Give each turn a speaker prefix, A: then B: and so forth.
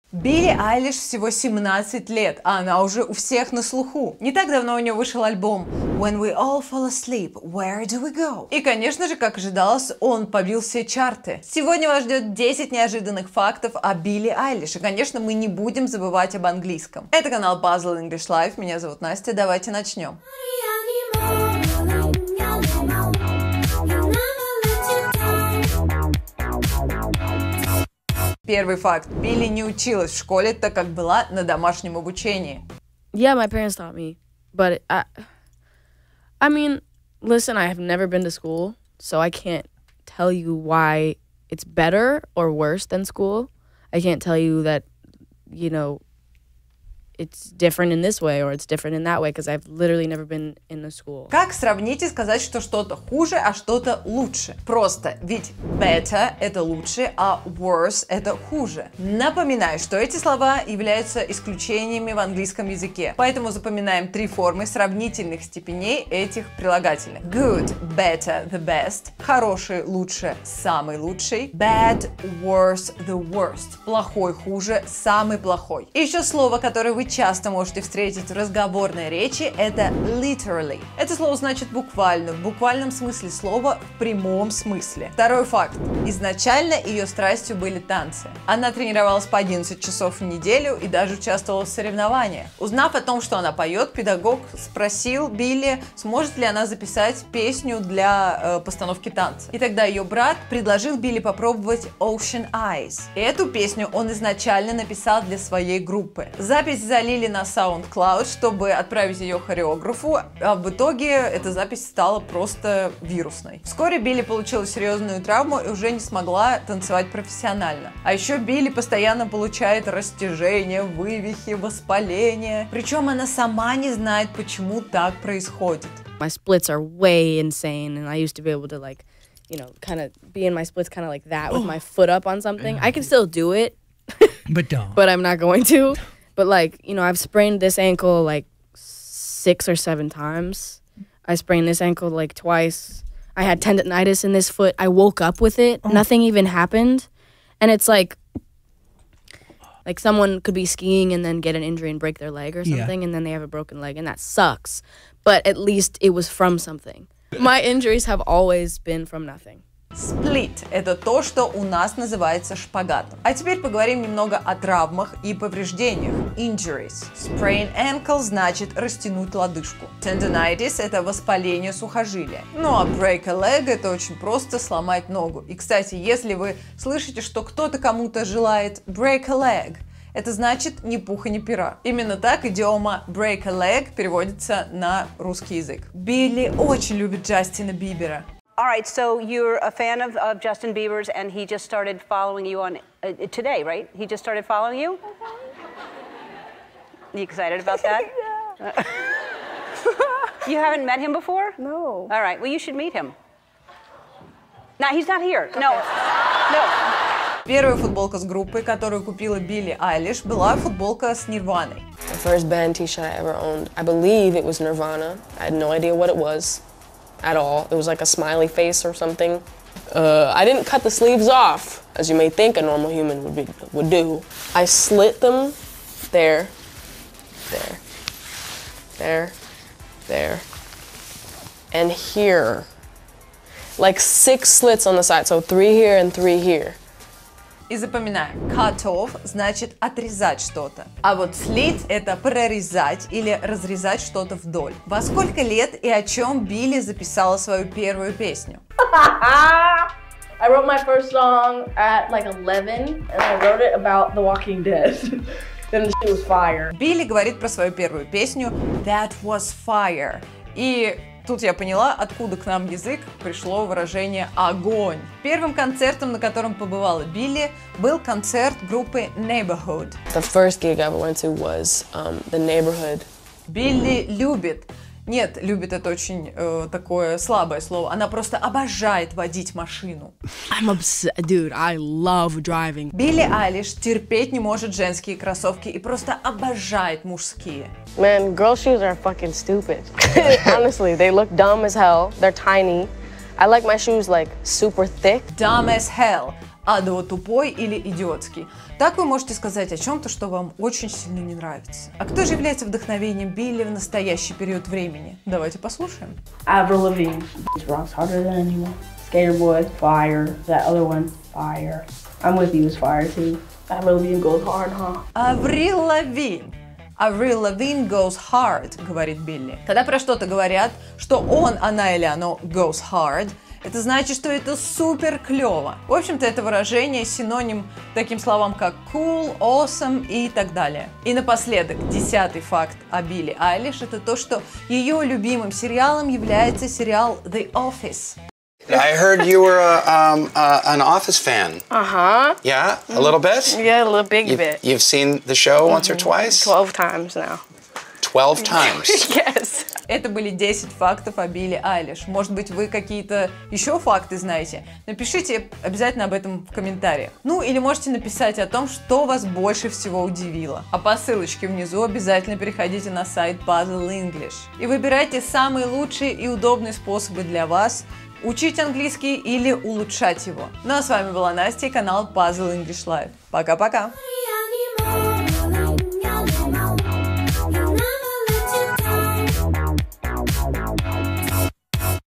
A: Билли Айлиш всего 17 лет, а она уже у всех на слуху. Не так давно у нее вышел альбом When We All Fall Asleep, Where Do We Go? И, конечно же, как ожидалось, он побил все чарты. Сегодня вас ждет 10 неожиданных фактов о Билли Айлиш. И, конечно, мы не будем забывать об английском. Это канал Puzzle English Life, меня зовут Настя, давайте начнем. Первый факт. Билли не училась в школе, так как была на домашнем обучении.
B: Yeah, my parents taught me, but I mean, listen, I have never been to school, so I can't tell you why it's better or worse than school. I can't tell you that, you know, it's different in this way or it's different in that way, because I've literally never been in a school.
A: Как сравнить и сказать, что что-то хуже, а что-то лучше? Просто, ведь better – это лучше, а worse – это хуже. Напоминаю, что эти слова являются исключениями в английском языке, поэтому запоминаем три формы сравнительных степеней этих прилагательных. Good – better, the best. Хороший – лучше, самый лучший. Bad – worse, the worst. Плохой – хуже, самый плохой. И еще слово, которое вы часто можете встретить в разговорной речи, это literally. Это слово значит буквально, в буквальном смысле слова, в прямом смысле. Второй факт. Изначально ее страстью были танцы. Она тренировалась по 11 часов в неделю и даже участвовала в соревнованиях. Узнав о том, что она поет, педагог спросил Билли, сможет ли она записать песню для постановки танца. И тогда ее брат предложил Билли попробовать Ocean Eyes. И эту песню он изначально написал для своей группы. Запись залили на SoundCloud, чтобы отправить ее хореографу, а в итоге эта запись стала просто вирусной. Вскоре Билли получила серьезную травму и уже не смогла танцевать профессионально. А еще Билли постоянно получает растяжение, вывихи, воспаления. Причем она сама не знает, почему так происходит.
B: My splits are way insane, and I used to be able to, like, you know, kind of be in my splits kind of like that with my foot up on something. I can still do it,
C: but don't.
B: But I'm not going to. But, like, you know, I've sprained this ankle like 6 or 7 times. I sprained this ankle like twice. I had tendonitis in this foot. I woke up with it. Nothing even happened. And it's like someone could be skiing and then get an injury and break their leg or something, and then they have a broken leg, and that sucks. But at least it was from something. My injuries have always been from nothing.
A: Split – это то, что у нас называется шпагатом. А теперь поговорим немного о травмах и повреждениях. Injuries. Sprain ankle значит растянуть лодыжку. Tendonitis – это воспаление сухожилия. Ну а break a leg – это очень просто сломать ногу. И, кстати, если вы слышите, что кто-то кому-то желает break a leg, это значит ни пуха, ни пера. Именно так идиома break a leg переводится на русский язык. Билли очень любит Джастина Бибера.
D: All right, so you're a fan of Justin Bieber's, and he just started following you on today, right? He just started following you? You excited about that? Yeah. You haven't met him before?
E: No.
D: All right, well, you should meet him. No, he's not here. Okay. No. No.
A: Первая футболка с группой, которую купила Билли Айлиш, была футболка с Нирваной.
E: The first band t-shirt I ever owned, I believe it was Nirvana. I had no idea what it was. At all. It was like a smiley face or something. I didn't cut the sleeves off, as you may think a normal human would do. I slit them there, and here. Like 6 slits on the side, so 3 here and 3 here.
A: И запоминаем, cut off значит отрезать что-то, а вот slit это прорезать или разрезать что-то вдоль. Во сколько лет и о чем Билли записала свою первую песню?
B: I wrote my first song at like 11, and I wrote it about The Walking Dead. Then the shit was fire.
A: Билли говорит про свою первую песню That was fire. И тут я поняла, откуда к нам язык пришло выражение «огонь». Первым концертом, на котором побывала Билли, был концерт группы Neighborhood.
E: The first gig I went to was the Neighborhood.
A: Билли любит. Нет, любит это очень такое слабое слово. Она просто обожает водить машину.
B: I'm obsessed, dude. I love driving.
A: Билли Айлиш терпеть не может женские кроссовки и просто обожает мужские.
E: Man, girl shoes are fucking stupid. Honestly, they look dumb as hell. They're tiny. I like my shoes like super thick.
A: Dumb as hell. Адово тупой или идиотский. Так вы можете сказать о чем-то, что вам очень сильно не нравится. А кто же является вдохновением Билли в настоящий период времени? Давайте послушаем.
C: Avril Lavigne. Rocks harder than anyone. Skater Boy, fire. That other one, fire. I'm with you, it's fire too. Avril Lavigne goes hard, huh?
A: Avril Lavigne. Avril Lavigne goes hard, говорит Билли. Когда про что-то говорят, что он, она или оно goes hard, это значит, что это супер клево. В общем-то, это выражение синоним таким словам, как cool, awesome и так далее. И напоследок, 10-й факт о Билли Айлиш, это то, что ее любимым сериалом является сериал The Office.
F: I heard you were an Office fan. Yeah, a little bit?
B: Yeah, a little big bit.
F: You've seen the show once or twice?
B: 12 times now.
F: 12 times?
B: Yes.
A: Это были 10 фактов о Билли Айлиш. Может быть, вы какие-то еще факты знаете? Напишите обязательно об этом в комментариях. Ну, или можете написать о том, что вас больше всего удивило. А по ссылочке внизу обязательно переходите на сайт Puzzle English и выбирайте самые лучшие и удобные способы для вас учить английский или улучшать его. Ну а с вами была Настя и канал Puzzle English Live. Пока-пока!